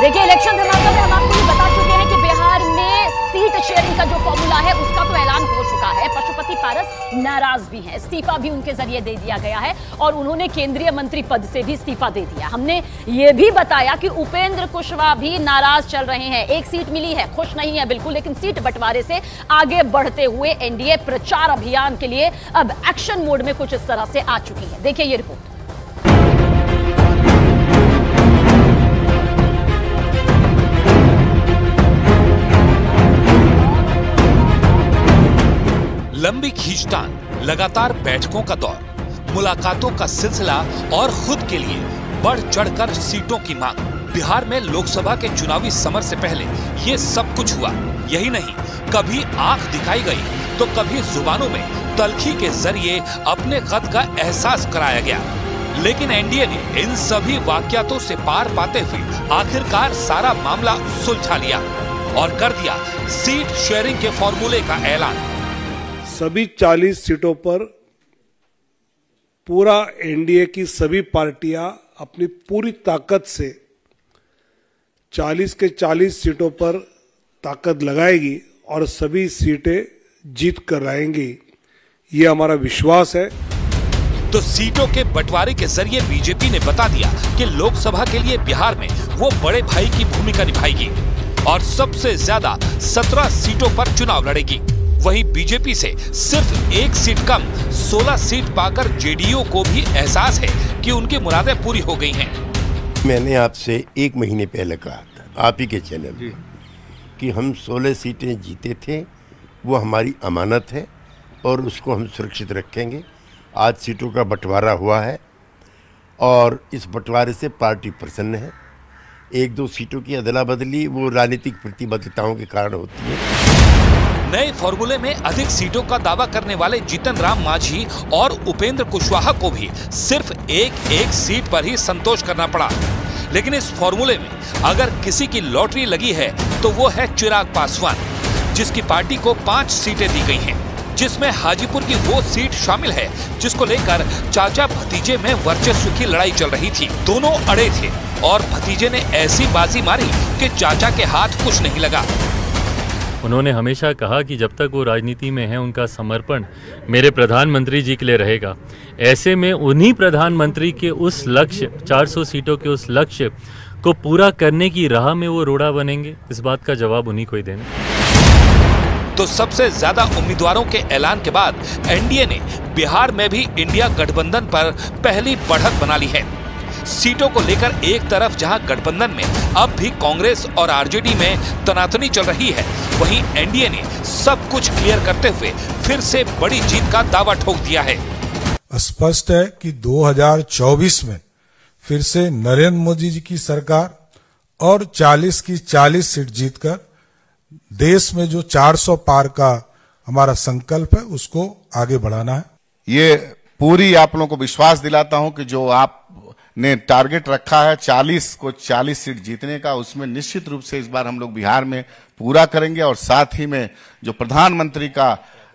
देखिए, इलेक्शन धमाका में हम आपको ये बता चुके हैं कि बिहार में सीट शेयरिंग का जो फॉर्मूला है उसका तो ऐलान हो चुका है। पशुपति पारस नाराज भी हैं, इस्तीफा भी उनके जरिए दे दिया गया है और उन्होंने केंद्रीय मंत्री पद से भी इस्तीफा दे दिया। हमने ये भी बताया कि उपेंद्र कुशवाहा भी नाराज चल रहे हैं। एक सीट मिली है, खुश नहीं है बिल्कुल, लेकिन सीट बंटवारे से आगे बढ़ते हुए एनडीए प्रचार अभियान के लिए अब एक्शन मोड में कुछ इस तरह से आ चुकी है। देखिए ये रिपोर्ट। लंबी खींचतान, लगातार बैठकों का दौर, मुलाकातों का सिलसिला और खुद के लिए बढ़ चढ़कर सीटों की मांग। बिहार में लोकसभा के चुनावी समर से पहले ये सब कुछ हुआ। यही नहीं, कभी आंख दिखाई गई तो कभी जुबानों में तल्खी के जरिए अपने कद का एहसास कराया गया। लेकिन एनडीए ने इन सभी वाकयातों से पार पाते हुए आखिरकार सारा मामला सुलझा लिया और कर दिया सीट शेयरिंग के फॉर्मूले का ऐलान। सभी 40 सीटों पर पूरा एनडीए की सभी पार्टियां अपनी पूरी ताकत से 40 के 40 सीटों पर ताकत लगाएगी और सभी सीटें जीत कर आएंगी, ये हमारा विश्वास है। तो सीटों के बंटवारे के जरिए बीजेपी ने बता दिया कि लोकसभा के लिए बिहार में वो बड़े भाई की भूमिका निभाएगी और सबसे ज्यादा 17 सीटों पर चुनाव लड़ेगी। वहीं बीजेपी से सिर्फ एक सीट कम 16 सीट पाकर जेडीयू को भी एहसास है कि उनकी मुरादें पूरी हो गई हैं। मैंने आपसे 1 महीने पहले कहा था, आप ही के चैनल में, कि हम 16 सीटें जीते थे, वो हमारी अमानत है और उसको हम सुरक्षित रखेंगे। आज सीटों का बंटवारा हुआ है और इस बंटवारे से पार्टी प्रसन्न है। 1-2 सीटों की अदला बदली वो राजनीतिक प्रतिबद्धताओं के कारण होती है। नए फॉर्मूले में अधिक सीटों का दावा करने वाले जीतन राम मांझी और उपेंद्र कुशवाहा को भी सिर्फ एक सीट पर ही संतोष करना पड़ा। लेकिन इस फॉर्मूले में अगर किसी की लॉटरी लगी है तो वो है चिराग पासवान, जिसकी पार्टी को 5 सीटें दी गई हैं, जिसमें हाजीपुर की वो सीट शामिल है जिसको लेकर चाचा भतीजे में वर्चस्व की लड़ाई चल रही थी। दोनों अड़े थे और भतीजे ने ऐसी बाजी मारी कि चाचा के हाथ कुछ नहीं लगा। उन्होंने हमेशा कहा कि जब तक वो राजनीति में हैं उनका समर्पण मेरे प्रधानमंत्री जी के लिए रहेगा। ऐसे में उन्हीं प्रधानमंत्री के उस लक्ष्य 400 सीटों के उस लक्ष्य को पूरा करने की राह में वो रोड़ा बनेंगे, इस बात का जवाब उन्हीं को ही देना। तो सबसे ज्यादा उम्मीदवारों के ऐलान के बाद एनडीए ने बिहार में भी इंडिया गठबंधन पर पहली बढ़त बना ली है। सीटों को लेकर एक तरफ जहां गठबंधन में अब भी कांग्रेस और आरजेडी में तनातनी चल रही है, वहीं एनडीए ने सब कुछ क्लियर करते हुए फिर से बड़ी जीत का दावा ठोक दिया है। स्पष्ट है कि 2024 में फिर से नरेंद्र मोदी जी की सरकार और 40 की 40 सीट जीतकर देश में जो 400 पार का हमारा संकल्प है उसको आगे बढ़ाना है। ये पूरी आप लोगों को विश्वास दिलाता हूं कि जो आप ने टारगेट रखा है 40 को 40 सीट जीतने का, उसमें निश्चित रूप से इस बार हम लोग बिहार में पूरा करेंगे और साथ ही में जो प्रधानमंत्री का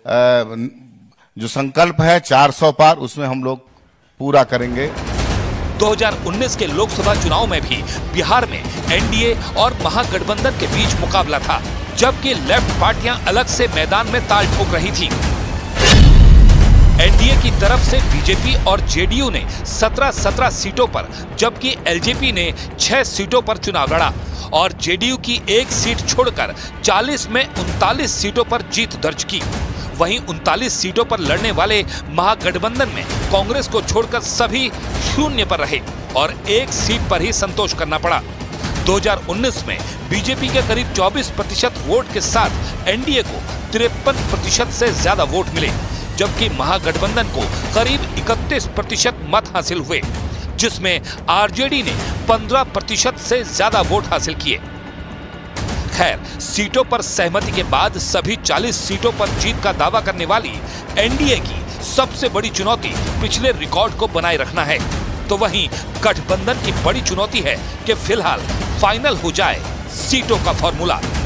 जो संकल्प है 400 पार, उसमें हम लोग पूरा करेंगे। 2019 के लोकसभा चुनाव में भी बिहार में एनडीए और महागठबंधन के बीच मुकाबला था, जबकि लेफ्ट पार्टियां अलग से मैदान में ताल ठोक रही थी। एनडीए की तरफ से बीजेपी और जेडीयू ने 17 सीटों पर, जबकि एलजेपी ने 6 सीटों पर चुनाव लड़ा और जेडीयू की एक सीट छोड़कर 40 में 39 सीटों पर जीत दर्ज की। वहीं 39 सीटों पर लड़ने वाले महागठबंधन में कांग्रेस को छोड़कर सभी 0 पर रहे और एक सीट पर ही संतोष करना पड़ा। 2019 में बीजेपी के करीब 24% वोट के साथ एनडीए को 53% से ज्यादा वोट मिले, जबकि महागठबंधन को करीब 31% मत हासिल हुए, जिसमें आरजेडी ने 15% से ज्यादा वोट हासिल किए। खैर, सीटों पर सहमति के बाद सभी 40 सीटों पर जीत का दावा करने वाली एनडीए की सबसे बड़ी चुनौती पिछले रिकॉर्ड को बनाए रखना है। तो वहीं गठबंधन की बड़ी चुनौती है कि फिलहाल फाइनल हो जाए सीटों का फॉर्मूला।